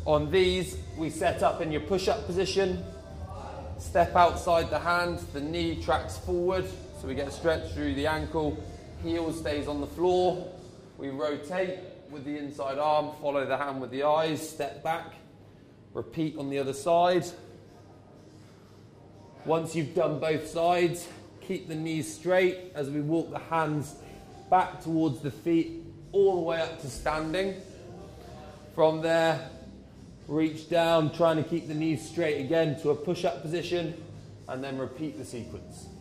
On these, we set up in your push-up position, step outside the hand, the knee tracks forward, so we get stretch through the ankle, heel stays on the floor, we rotate with the inside arm, follow the hand with the eyes, step back, repeat on the other side. Once you've done both sides, keep the knees straight as we walk the hands back towards the feet, all the way up to standing. From there, reach down, trying to keep the knees straight again to a push-up position, and then repeat the sequence.